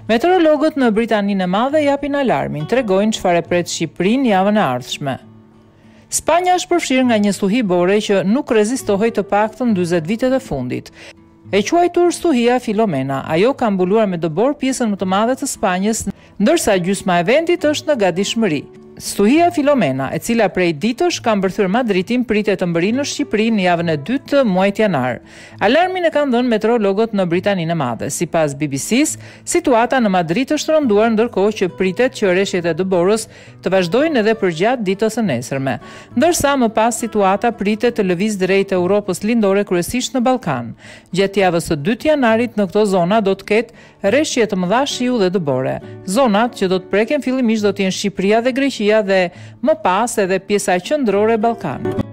Meteorologët në Britaninë e Madhe japin alarmin, tregojnë çfarë pret Shqipërinë javën e ardhshme. Spanja është përfshirë nga një stuhi bore që nuk rezistohej të paktën 40 vitet e fundit. E quajtur stuhia Filomena, ajo ka mbuluar me dëbor pjesën më të madhe të Spanjës, ndërsa gjysma e vendit është në gatishmëri. Stuhia Filomena, e cila prej ditësh ka mbërthyer Madridin, pritet të mbërrijë në Shqipëri në javën e dytë të muajit janar. Alarmin e kanë dhënë meteorologët në Britaninë e Madhe. Sipas BBC-s, situata në Madrid është rënduar, ndërkohë që pritet që rreshjet e dëborës të vazhdojnë edhe përgjatë ditës së nesërme. Ndërsa më pas situata pritet të lëvizë drejt Europës lindore, kryesisht në Ballkan. Gjatë javës së 2 janarit në këto zona do të ketë rreshje të mëdha shiu dhe dëbore. Zonat që do të preken fillimisht do të jenë Shqipëria dhe Greqia dhe më pas edhe pjesa qendrore e Ballkanit.